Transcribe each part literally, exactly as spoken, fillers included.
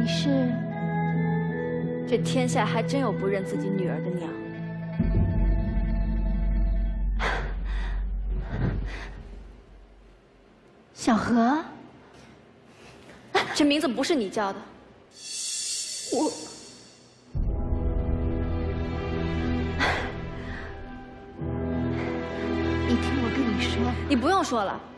是？ 这天下还真有不认自己女儿的娘。 小何， 这名字不是你叫的。 我。 你听我跟你说， 你不用说了。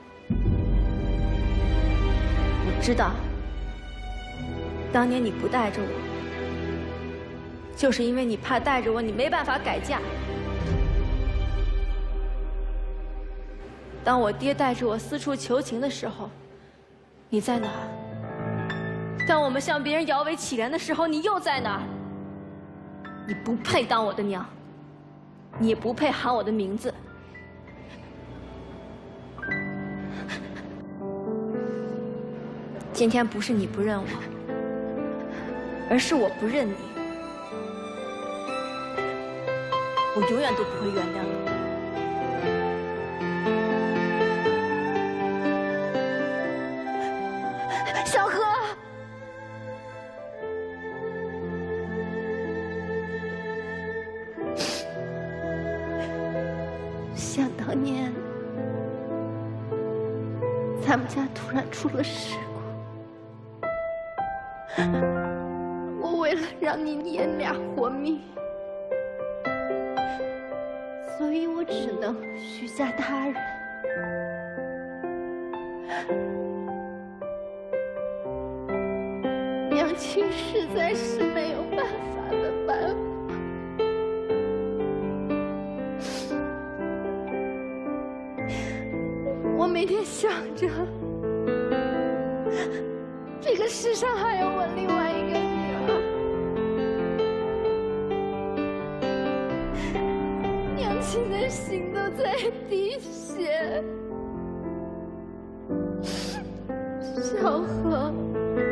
我知道，当年你不带着我，就是因为你怕带着我你没办法改嫁。当我爹带着我四处求情的时候，你在哪儿？当我们向别人摇尾乞怜的时候，你又在哪儿？你不配当我的娘，你也不配喊我的名字。 今天不是你不认我，而是我不认你。我永远都不会原谅你。小何， 想当年，咱们家突然出了事故。 我为了让你爷俩活命，所以我只能许下他人。娘亲实在是没有办法的办法。我每天想着。 这个世上还有我另外一个女儿，娘亲的心都在滴血。小何，